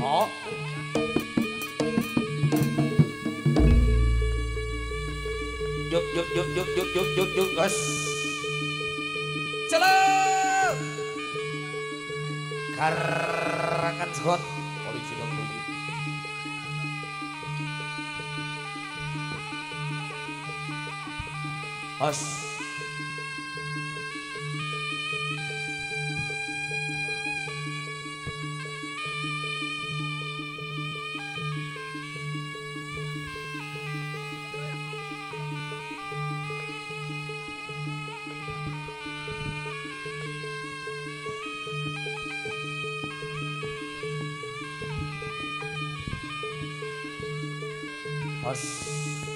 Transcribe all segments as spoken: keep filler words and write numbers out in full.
Oh. Yuk yuk yuk yuk yuk yuk yuk yuk guys. Celup. Garangan Scott original bunyi. Hos. Hos.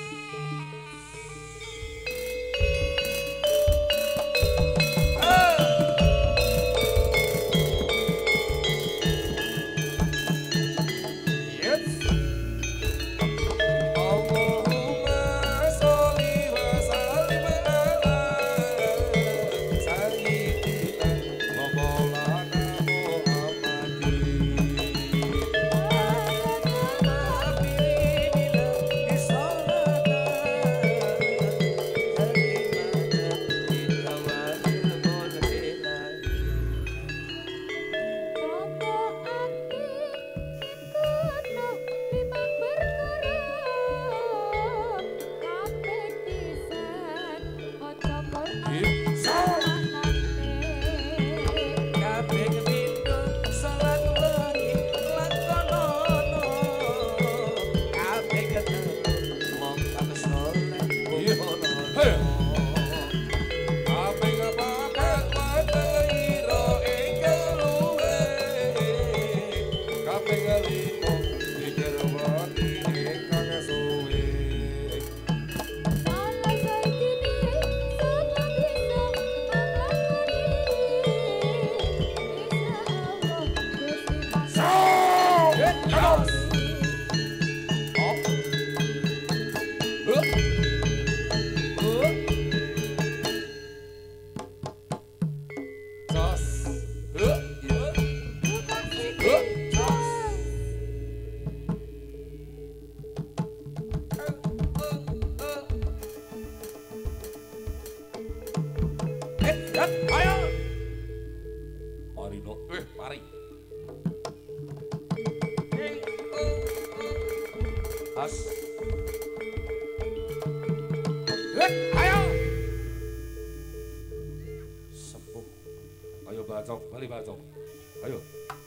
Balik bacok, ayo.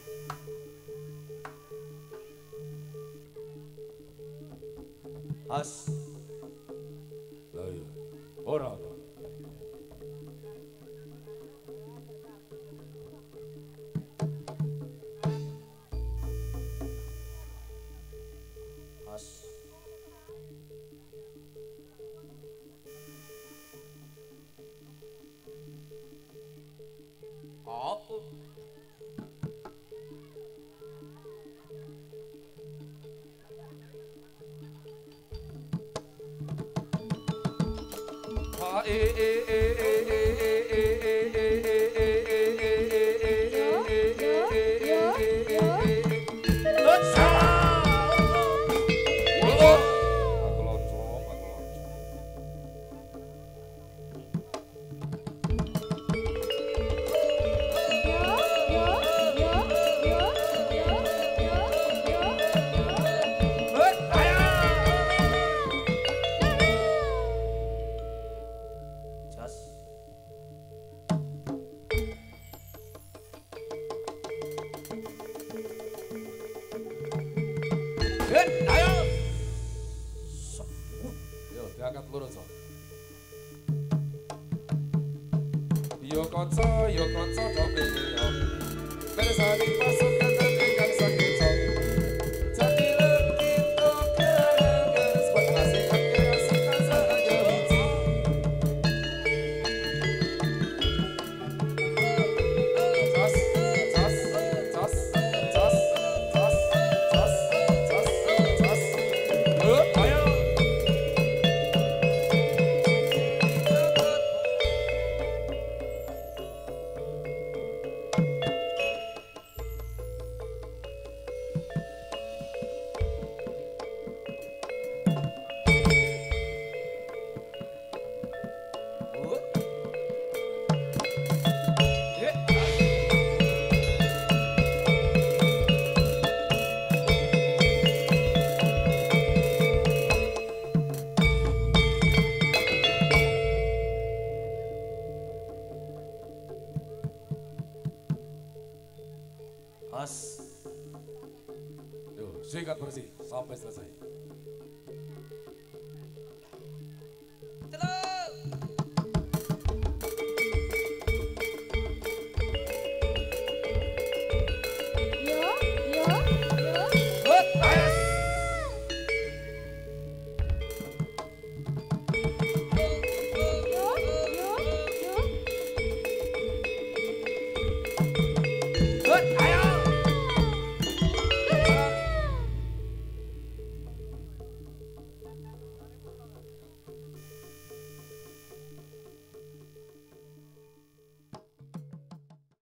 As, lah ya, ora. As. Apa? Ah eh eh eh eh Yo konco, yo konco dong yo. Bersari pasukan tertinggal sakit. Jathilan kita garangan buat nasihat kerasikan saja hiji. Tos, tos, tos, tos, tos, tos, tos, tos. Ayo. Sikat bersih sampai selesai.